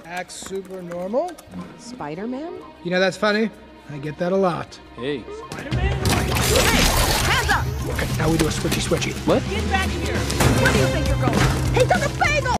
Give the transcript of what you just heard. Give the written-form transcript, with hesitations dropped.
Act super normal. Spider-Man? You know, that's funny. I get that a lot. Hey. Hey! Hands up! Okay, now we do a switchy. What? Get back here! Where do you think you're going? He took a bagel!